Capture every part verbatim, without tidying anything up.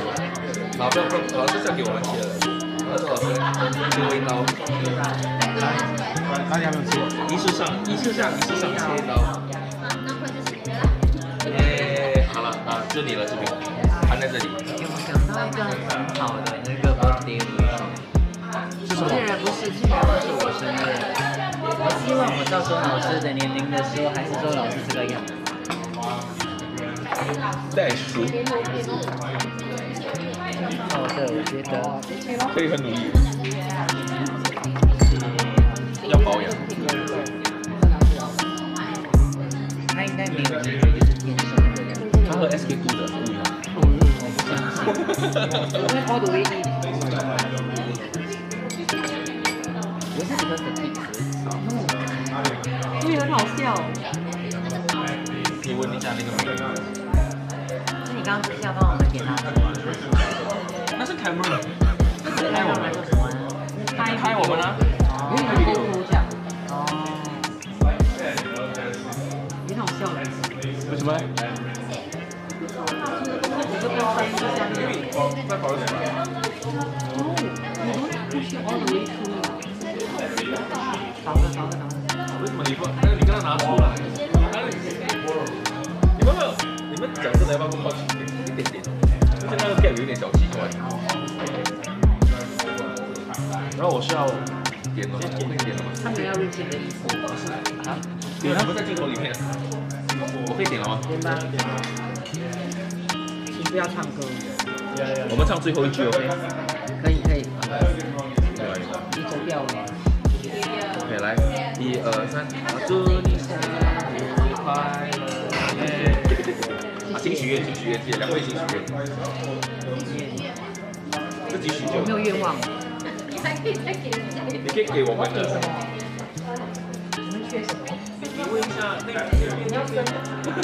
好，不要不要，老师再给我们切了。二十老师，给我一刀。 哪里还没有切？ 仪式上，仪式上，仪式上切一刀。耶，好了啊，是你了，这边盘在这里。 我想到一个很好的那个 birthday wish。是什么？既然不是，既然不是我生日，我希望我到时候老师的年龄的时候，还是说老师这个样子。 袋鼠。 好的，我觉得可以很努力。要保养。 他应该没有机会，就是天生的。 他和 S K two 的不一样。 因为 all the way in。我是喜欢的 T 因为很好笑。 你问一下那个名字。 是你刚刚是要帮我们点蜡烛吗？ 那是 camera。 拍我们做什么？ 拍拍我们啊！ 因为你跟我讲。 哦。 也好笑的。 为什么？ 这个翻译一下那个。 在跑什么？ 哦，你都不需要 all the way to。少了少了少了。 为什么你不？那个你刚刚拿出来。你们没有？你们讲真的要不要放轻一点一点点？就是那个 gap 有点小奇怪。然后我是要点了，我可以点了吗？ 他们要入镜的意思。 啊？点了不在镜头里面。我可以点了吗？ 点吧。请不要唱歌。 我们唱最后一句 ，OK？ 可以可以。一走掉了。 OK， 来，一二三，祝你生日快乐！啊，请许愿，请许愿，姐，两位请许愿。自己许就。 有没有愿望？ 你可以给我们的。 你们缺什么？ 你问一下那个。 你要生吗？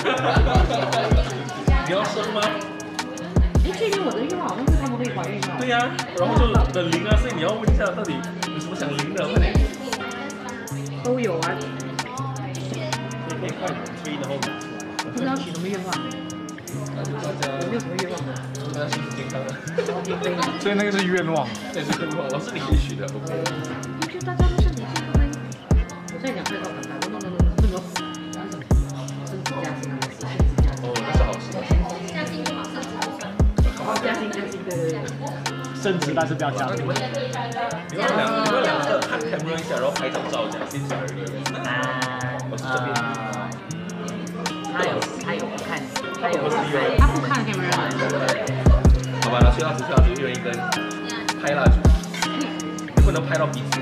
你要生吗？ 哎，确定我的愿望好像是他们会怀孕吗？ 对呀、啊，然后就的零啊，所以你要问一下到底有什么想零的，快点。 都有啊。 可以快点吹，然后拿出来。 我不知道许什么愿望。有没有什么愿望呢？ 大家身体健康啊。 所以那个是愿望。 对，是愿望，老师你可以许的 ，OK。 祝大家都身体健康。我在讲快到很大，no no no no no。升职加薪啊，升职加薪。 哦，那是好事。 加薪就好，升职不算。哦，加薪加薪，对对对。 升职但是不要加薪。 你们两你们两个看 camera 一下，然后拍张照这样，谢谢而已。 啊， 我是这边。 他有他有不看，他有不看， 他不看 camera。 好吧，那吹蜡烛，吹蜡烛，一人一根，拍蜡烛，你不能拍到彼此。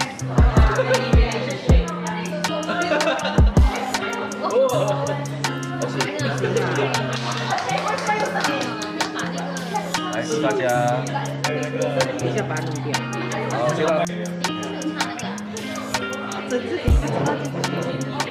哦，老师，来，祝大家。 等一下把它弄掉。 好，吹蜡烛。 这这应该是他自己。